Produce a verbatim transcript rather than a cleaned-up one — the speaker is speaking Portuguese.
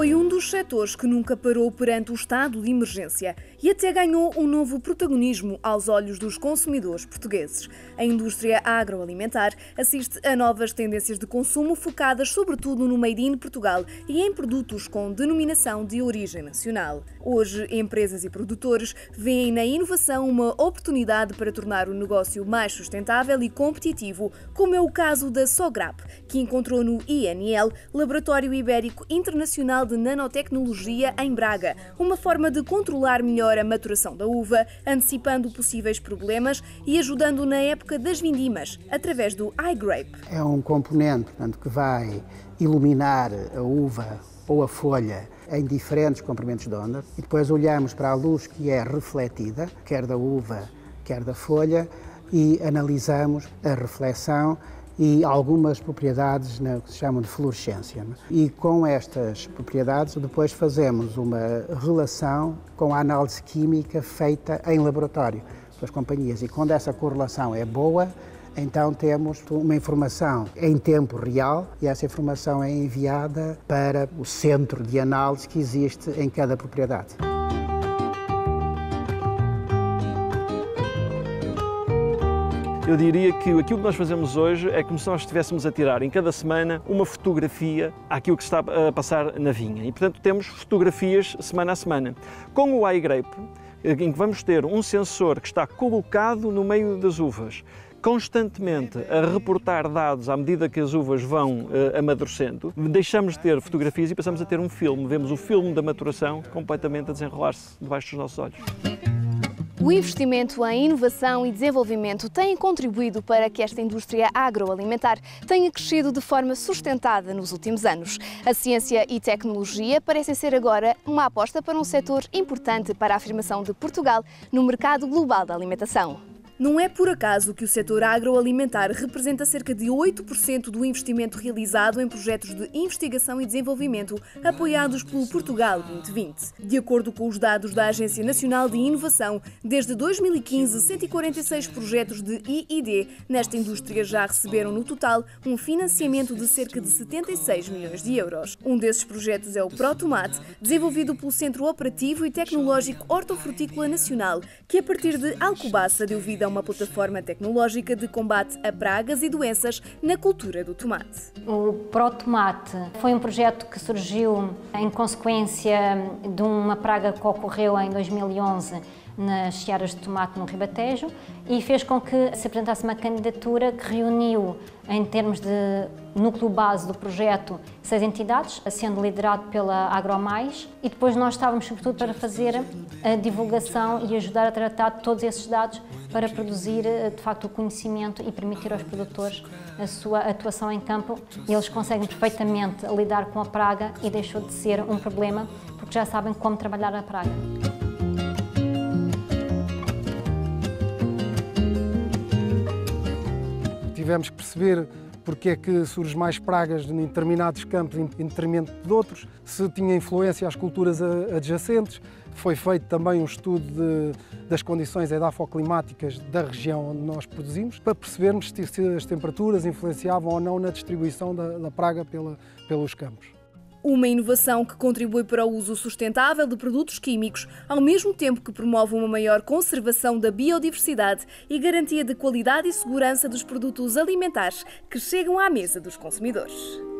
Foi um dos setores que nunca parou perante o estado de emergência e até ganhou um novo protagonismo aos olhos dos consumidores portugueses. A indústria agroalimentar assiste a novas tendências de consumo focadas sobretudo no Made in Portugal e em produtos com denominação de origem nacional. Hoje, empresas e produtores veem na inovação uma oportunidade para tornar o negócio mais sustentável e competitivo, como é o caso da Sograp, que encontrou no I N L, Laboratório Ibérico Internacional de Nanotecnologia, em Braga, uma forma de controlar melhor a maturação da uva, antecipando possíveis problemas e ajudando na época das vindimas, através do iGrape. É um componente, portanto, que vai iluminar a uva ou a folha em diferentes comprimentos de onda e depois olhamos para a luz que é refletida, quer da uva, quer da folha, e analisamos a reflexão e algumas propriedades que se chamam de fluorescência. E com estas propriedades depois fazemos uma relação com a análise química feita em laboratório pelas companhias. E quando essa correlação é boa, então temos uma informação em tempo real e essa informação é enviada para o centro de análise que existe em cada propriedade. Eu diria que aquilo que nós fazemos hoje é como se nós estivéssemos a tirar em cada semana uma fotografia àquilo que está a passar na vinha. E, portanto, temos fotografias semana a semana. Com o iGrape, em que vamos ter um sensor que está colocado no meio das uvas, constantemente a reportar dados à medida que as uvas vão uh, amadurecendo, deixamos de ter fotografias e passamos a ter um filme. Vemos o filme da maturação completamente a desenrolar-se debaixo dos nossos olhos. O investimento em inovação e desenvolvimento tem contribuído para que esta indústria agroalimentar tenha crescido de forma sustentada nos últimos anos. A ciência e tecnologia parecem ser agora uma aposta para um setor importante para a afirmação de Portugal no mercado global da alimentação. Não é por acaso que o setor agroalimentar representa cerca de oito por cento do investimento realizado em projetos de investigação e desenvolvimento apoiados pelo Portugal vinte vinte. De acordo com os dados da Agência Nacional de Inovação, desde dois mil e quinze, cento e quarenta e seis projetos de I I D nesta indústria já receberam no total um financiamento de cerca de setenta e seis milhões de euros. Um desses projetos é o ProTomate, desenvolvido pelo Centro Operativo e Tecnológico Hortofrutícola Nacional, que a partir de Alcobaça deu vida a uma plataforma tecnológica de combate a pragas e doenças na cultura do tomate. O ProTomate foi um projeto que surgiu em consequência de uma praga que ocorreu em dois mil e onze nas searas de tomate no Ribatejo e fez com que se apresentasse uma candidatura que reuniu, em termos de núcleo base do projeto, seis entidades, sendo liderado pela AgroMais, e depois nós estávamos sobretudo para fazer a divulgação e ajudar a tratar todos esses dados para produzir de facto o conhecimento e permitir aos produtores a sua atuação em campo. Eles conseguem perfeitamente lidar com a praga e deixou de ser um problema porque já sabem como trabalhar a praga. Tivemos que perceber porque é que surgem mais pragas em determinados campos em detrimento de outros, se tinha influência às culturas adjacentes. Foi feito também um estudo de, das condições edafoclimáticas da região onde nós produzimos, para percebermos se, se as temperaturas influenciavam ou não na distribuição da, da praga pela, pelos campos. Uma inovação que contribui para o uso sustentável de produtos químicos, ao mesmo tempo que promove uma maior conservação da biodiversidade e garantia de qualidade e segurança dos produtos alimentares que chegam à mesa dos consumidores.